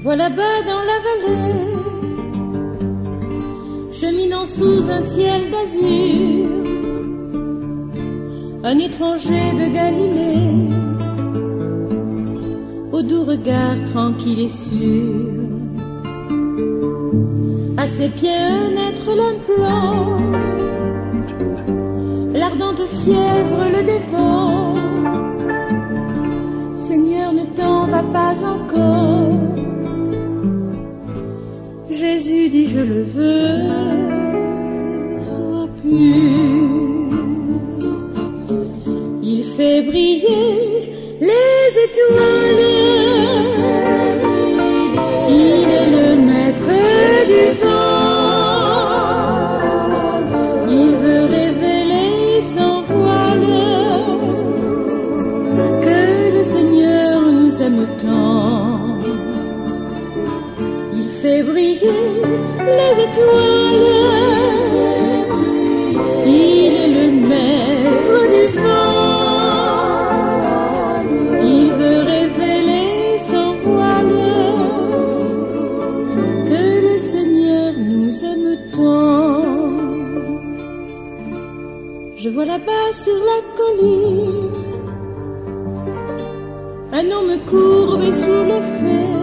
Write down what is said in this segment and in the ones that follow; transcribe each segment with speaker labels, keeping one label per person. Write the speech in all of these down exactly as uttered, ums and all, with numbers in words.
Speaker 1: vois là-bas dans la vallée, cheminant sous un ciel d'azur, un étranger de Galilée, au doux regard tranquille et sûr. À ses pieds un être l'implore, l'ardente fièvre le dévore. Seigneur, ne t'en va pas encore. Jésus dit, je le veux, sois pur. Il fait briller les étoiles, il est le maître du temps. Il veut révéler sans voile que le Seigneur nous aime tant. Il fait briller les étoiles, il est le maître du temps. Il veut révéler sans voile que le Seigneur nous aime tant. Je vois là-bas sur la colline un homme courbé sous le fer.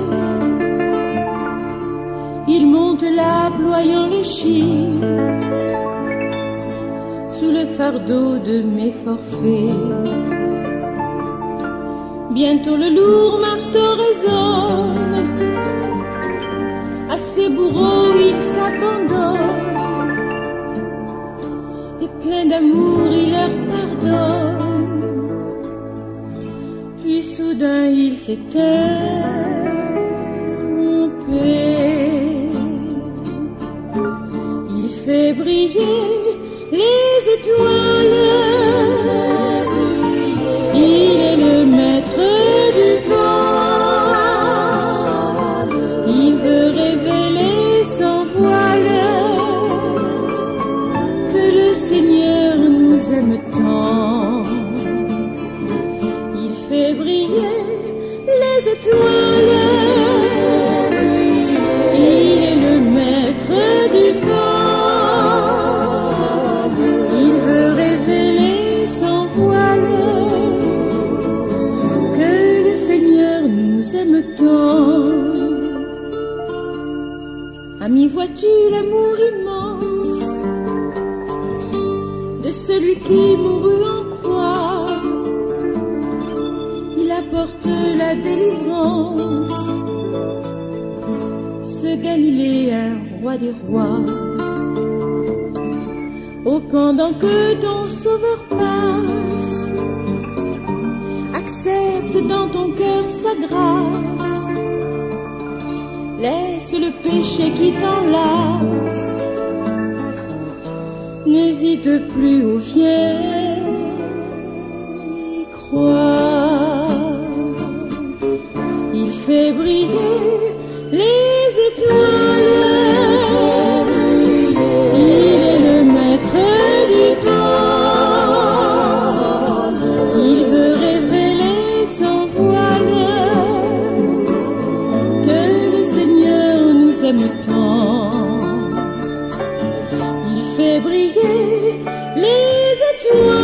Speaker 1: Il monte là, ployant l'échine, sous le fardeau de mes forfaits. Bientôt le lourd marteau résonne, à ses bourreaux il s'abandonne, et plein d'amour il leur pardonne. Puis soudain il s'éteint en paix. Il fait briller les étoiles, il est le maître du vent. Il veut révéler sans voile que le Seigneur nous aime tant. Il fait briller les étoiles, il est le maître du temps. Il veut révéler sans voile que le Seigneur nous aime tant. Ami, vois-tu l'amour immense de celui qui mourut en croix? Il apporte la délivrance, ce Galiléen, roi des rois. Oh, pendant que ton sauveur passe, accepte dans ton cœur sa grâce. Laisse le péché qui t'enlace, n'hésite plus, oh viens y croire. Il fait briller les étoiles, il est le maître du temps. Il veut révéler sans voile que le Seigneur nous aime tant. Il fait briller les étoiles.